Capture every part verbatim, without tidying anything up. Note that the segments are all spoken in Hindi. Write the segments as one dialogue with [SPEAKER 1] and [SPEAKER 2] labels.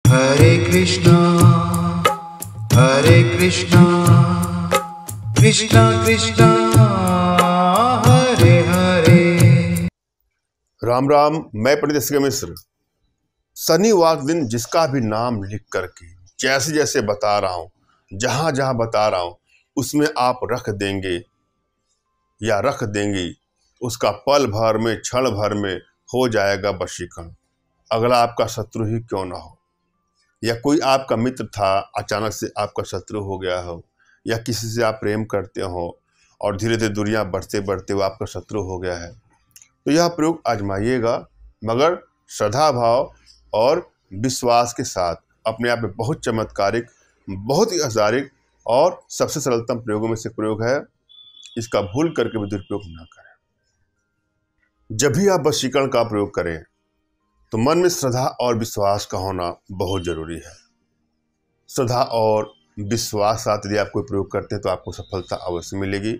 [SPEAKER 1] हरे कृष्णा हरे कृष्णा कृष्णा कृष्णा हरे हरे।
[SPEAKER 2] राम राम। मैं पंडित एस के मिश्र शनिवार दिन जिसका भी नाम लिख करके जैसे जैसे बता रहा हूँ, जहाँ जहाँ बता रहा हूँ, उसमें आप रख देंगे या रख देंगी, उसका पल भर में क्षण भर में हो जाएगा वशीकरण। अगला आपका शत्रु ही क्यों ना हो, या कोई आपका मित्र था अचानक से आपका शत्रु हो गया हो, या किसी से आप प्रेम करते हो और धीरे धीरे दूरियां बढ़ते बढ़ते वो आपका शत्रु हो गया है, तो यह प्रयोग आजमाइएगा, मगर श्रद्धा भाव और विश्वास के साथ। अपने आप में बहुत चमत्कारिक, बहुत ही आधारिक और सबसे सरलतम प्रयोगों में से प्रयोग है। इसका भूल करके भी दुरुपयोग न करें। जब भी आप वशीकरण का प्रयोग करें तो मन में श्रद्धा और विश्वास का होना बहुत जरूरी है। श्रद्धा और विश्वास साथ यदि आप कोई प्रयोग करते हैं तो आपको सफलता अवश्य मिलेगी।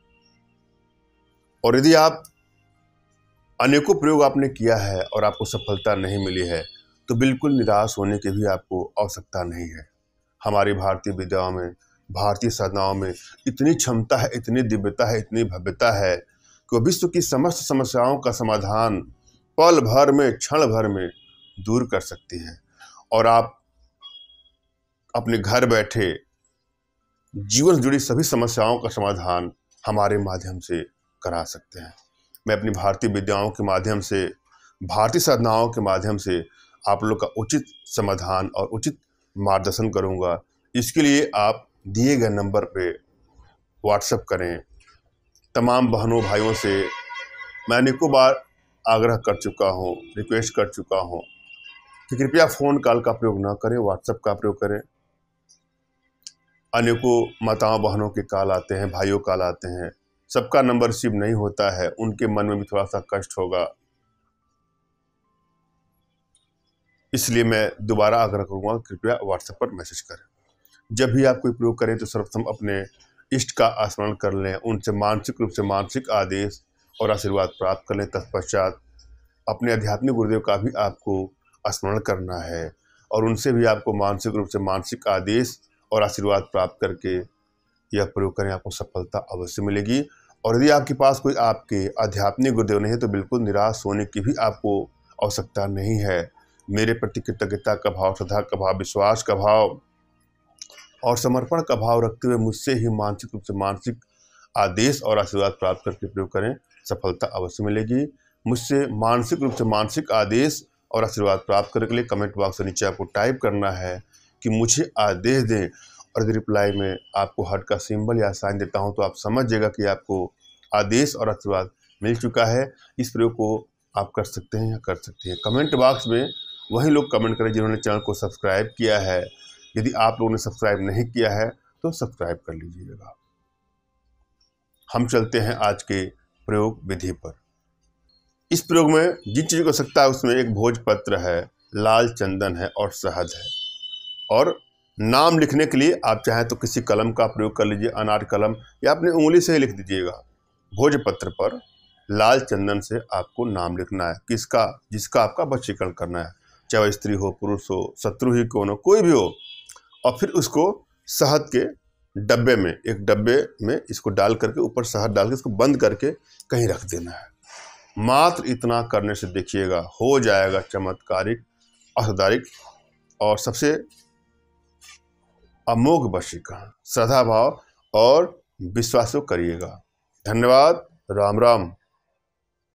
[SPEAKER 2] और यदि आप अनेकों प्रयोग आपने किया है और आपको सफलता नहीं मिली है तो बिल्कुल निराश होने की भी आपको आवश्यकता नहीं है। हमारी भारतीय विद्याओं में, भारतीय साधनाओं में इतनी क्षमता है, इतनी दिव्यता है, इतनी भव्यता है कि वो विश्व की समस्त समस्याओं का समाधान पल भर में, क्षण भर में दूर कर सकती है। और आप अपने घर बैठे जीवन से जुड़ी सभी समस्याओं का समाधान हमारे माध्यम से करा सकते हैं। मैं अपनी भारतीय विद्याओं के माध्यम से, भारतीय साधनाओं के माध्यम से आप लोग का उचित समाधान और उचित मार्गदर्शन करूंगा। इसके लिए आप दिए गए नंबर पे व्हाट्सएप करें। तमाम बहनों भाइयों से मैं अनेकों बार आग्रह कर चुका हूँ, रिक्वेस्ट कर चुका हूँ कि कृपया फ़ोन कॉल का प्रयोग ना करें, व्हाट्सएप का प्रयोग करें। अनेकों माताओं बहनों के कॉल आते हैं, भाइयों कॉल आते हैं, सबका नंबर रिसीव नहीं होता है, उनके मन में भी थोड़ा सा कष्ट होगा। इसलिए मैं दोबारा आग्रह करूँगा, कृपया व्हाट्सएप पर मैसेज करें। जब भी आप कोई प्रयोग करें तो सर्वप्रथम अपने इष्ट का स्मरण कर लें, उनसे मानसिक रूप से मानसिक आदेश और आशीर्वाद प्राप्त कर लें। तत्पश्चात अपने आध्यात्मिक गुरुदेव का भी आपको स्मरण करना है और उनसे भी आपको मानसिक रूप से मानसिक आदेश और आशीर्वाद प्राप्त करके यह प्रयोग करें। आपको सफलता अवश्य मिलेगी। और यदि आपके पास कोई आपके आध्यात्मिक गुरुदेव नहीं है तो बिल्कुल निराश होने की भी आपको आवश्यकता नहीं है। मेरे प्रति कृतज्ञता का भाव, श्रद्धा का भाव, विश्वास का भाव और समर्पण का भाव रखते हुए मुझसे ही मानसिक रूप से मानसिक आदेश और आशीर्वाद प्राप्त करके प्रयोग करें, सफलता अवश्य मिलेगी। मुझसे मानसिक रूप से मानसिक आदेश और आशीर्वाद प्राप्त करने के लिए कमेंट बॉक्स के नीचे आपको टाइप करना है कि मुझे आदेश दें, और यदि रिप्लाई में आपको हार्ट का सिंबल या साइन देता हूं तो आप समझ जाएगा कि आपको आदेश और आशीर्वाद मिल चुका है। इस प्रयोग को आप कर सकते हैं या कर सकती हैं। कमेंट बॉक्स में वही लोग कमेंट करें जिन्होंने चैनल को सब्सक्राइब किया है। यदि आप लोगों ने सब्सक्राइब नहीं किया है तो सब्सक्राइब कर लीजिएगा। हम चलते हैं आज के प्रयोग विधि पर। इस प्रयोग में जिन चीज़ों की आवश्यकता है उसमें एक भोजपत्र है, लाल चंदन है और शहद है। और नाम लिखने के लिए आप चाहें तो किसी कलम का प्रयोग कर लीजिए, अनार कलम, या अपनी उंगली से ही लिख दीजिएगा। भोजपत्र पर लाल चंदन से आपको नाम लिखना है, किसका, जिसका आपका वशीकरण करना है, चाहे वह स्त्री हो, पुरुष हो, शत्रु ही कौन हो, कोई भी हो। और फिर उसको शहद के डब्बे में, एक डब्बे में इसको डाल करके, ऊपर शहद डाल के इसको बंद करके कहीं रख देना है। मात्र इतना करने से देखिएगा हो जाएगा चमत्कारिक, असाधारिक और सबसे अमोघ वशीकरण। श्रद्धा भाव और विश्वास करिएगा। धन्यवाद। राम राम।